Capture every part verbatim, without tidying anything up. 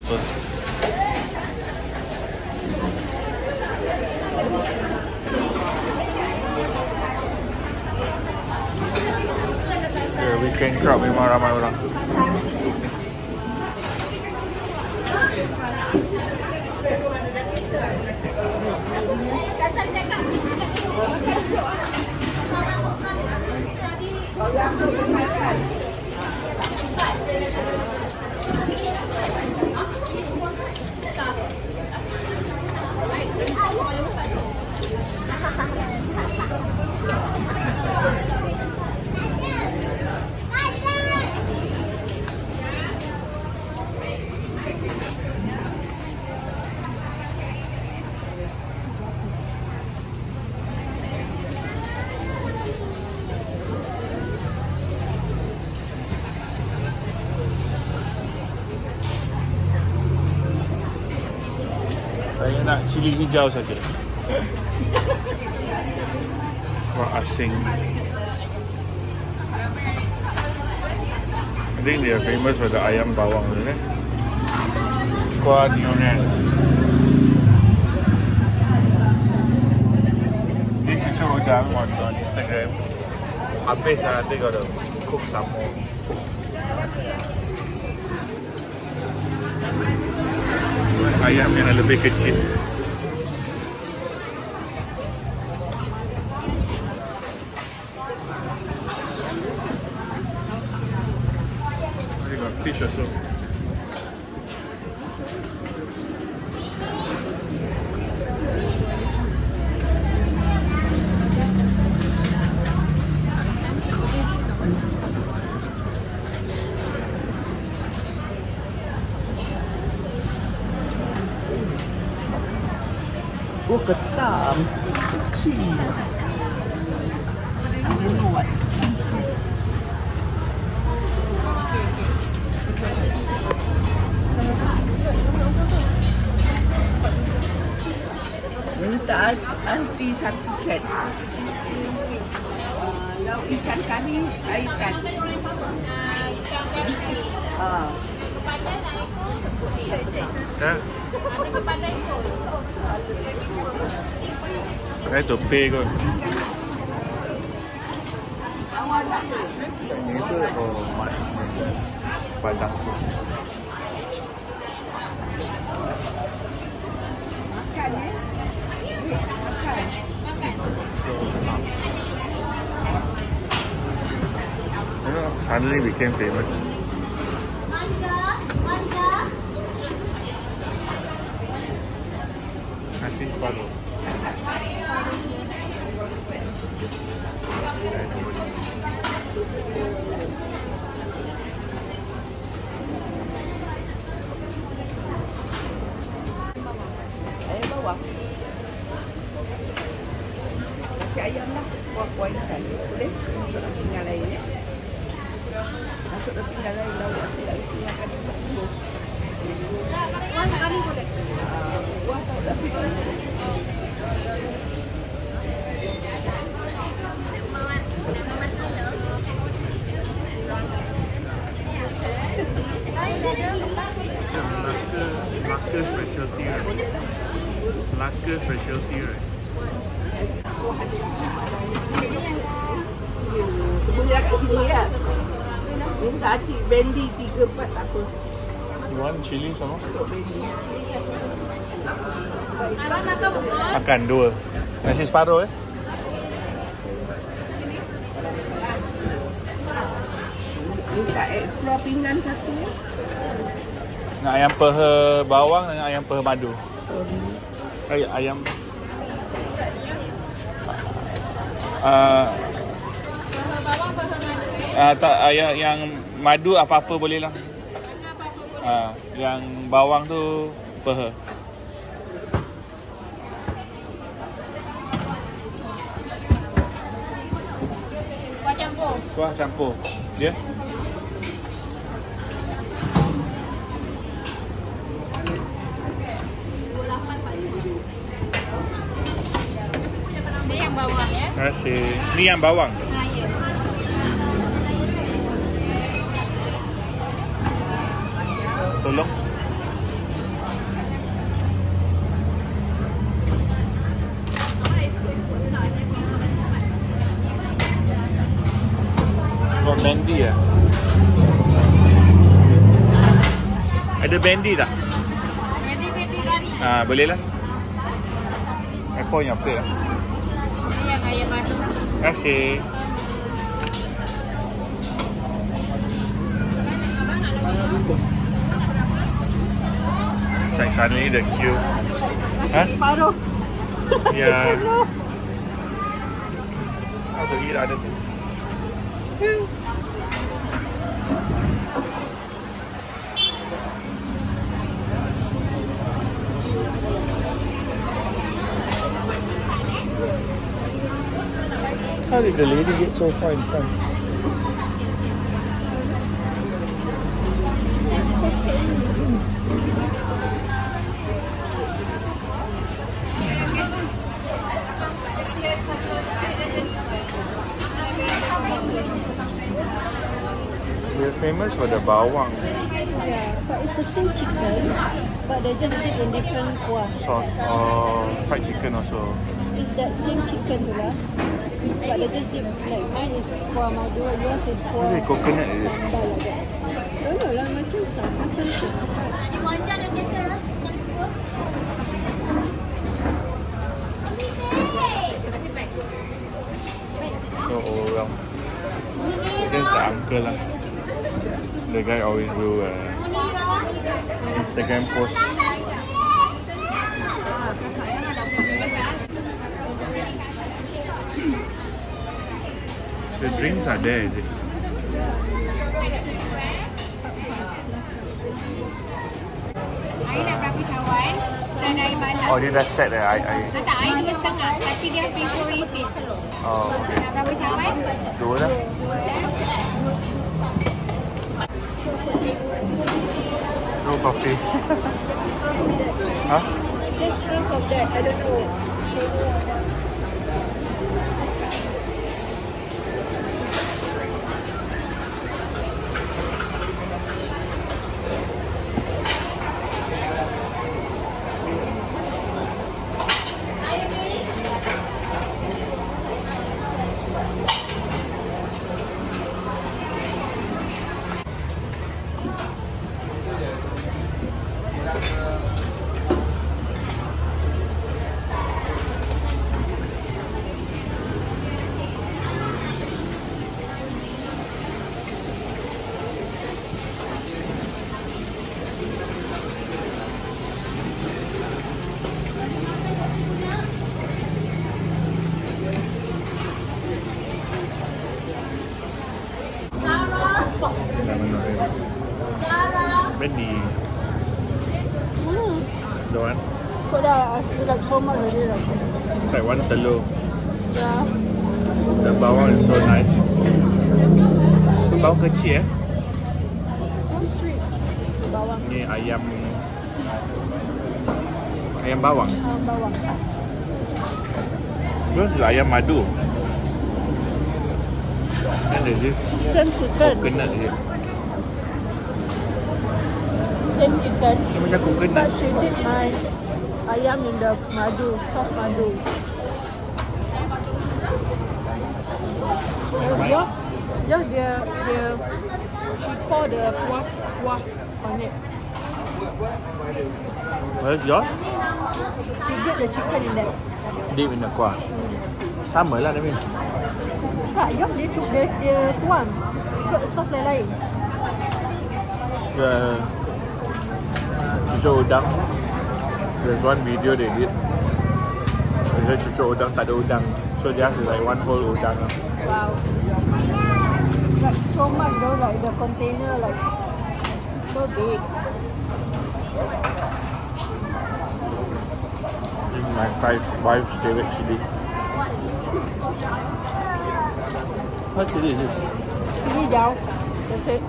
betul. Yeah, weekend crowd memang ramai orang. Saya nak cili hijau saja. Kuah asing. I think they are famous for the ayam bawang, isn't it? Kuah nyonya. This is udang on, on Instagram. Habis lah, nanti got to cook some more. Ayam yang lebih kecil. They got fish also. Oh, ketam. Kecil. Ini buat. Minta anti satu set. Lauk ikan kami, ikan. Ah. Ya. Pakai topi kot. Ini tu oh mat padang tu. Makan eh. Makan. Suddenly became famous. Nasi paru. Ayam bawang. Nasi ayam lah. Kuah-kuah ikan. Boleh? Masuk dalam pinggan lain ya. Masuk dalam pinggan lain. Lauk aku tak isi yang akan dibuat dulu. Kuah kali boleh? Kuah tak ada pinggan. Melaka specialty right? Melaka specialty right? Semuanya kat sini ya. Minta cik bendi tiga empat tak apa. You want chili sama? Untuk bendi. Makan dua. Nasi separuh eh? Minta ekstra pinggan satu ya. Nak ayam peha bawang dengan ayam peha madu. Ay, ayam uh, uh, tak ayam yang madu apa-apa boleh lah. Uh, yang bawang tu peha. Kuah campur. Kuah campur. Dia? Ini yang bawang ya. Terima kasih. Ni yang bawang. Nah, ya. Tolong. Ada bendi tak? Bendi-bendi kari. Ah, boleh lah. Ekor yang apa lah. Ini yang ayam madu. Terima kasih. Like suddenly the queue. Nasi separuh. Yeah. How to eat other things. How did the lady get so far in front? We're famous for the bawang Yeah, but it's the same chicken, but they just did in different kuah. sauce or fried chicken also. It's that same chicken tu lah, but they just did like mine is kuah madu, yours is kuah Really, coconut is it? sambal like that. Don't know lah, macam sam, macam tu. So orang. That's the uncle lah. The guy always do uh, Instagram post. The drinks are there, is it? Air nak berapa cawan? Dan air malam. Oh, dia dah set eh. I, I... Tak, air dua setengah. Tapi dia free for refill. Oh, okay. Nak berapa cawan? Dua lah. No coffee. Huh? Just half of that, I don't know. Bendy. Hmm. The one. Kau dah, I feel like so much already lah. It's like one telur. Yeah. The bawang is so nice. So bawang kecil eh. One sweet. Bawang. Ni ayam ayam bawang. Um, bawang. Yours is ayam madu. And there's this Same chicken. coconut is it? Same chicken. Dia macam coconut. But she did my ayam in the madu, soft madu. Yours, yours dia, dia, she pour the kuah, kuah on it. Where's yours? She did the chicken in that. Deep in the kuah. Sama lah tapi. Tak, yours dia, dia, dia tuang. Sos lain-lain. The cucuk udang. There's one video they did. Dia cucuk udang tak ada udang. So just like one whole udang lah. Wow. Like so much though, like the container like so big. This is my five wife's favorite chili. What chili is this? Chili down. That's it.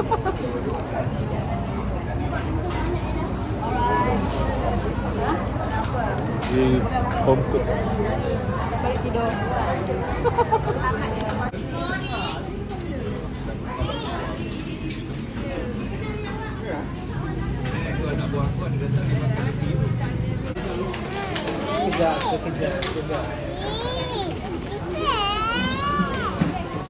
This is home cooked. Balik tidur. Sekejap, sekejap, sekejap.